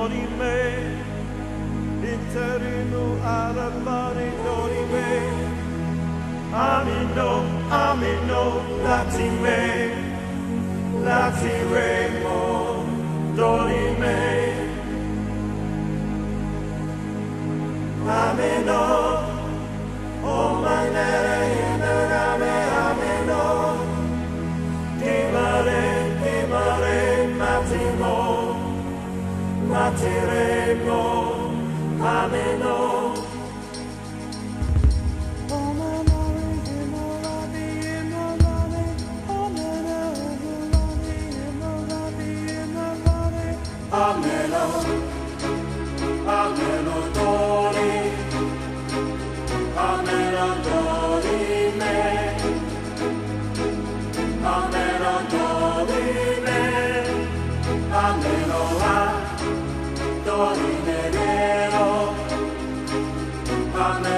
dorime, interinu arabari dorime, amino, latiremo, dorime, amino, oh manere inarame, amino, dimare, matiremo, amino. Ameno dori me, ameno a dori nevero,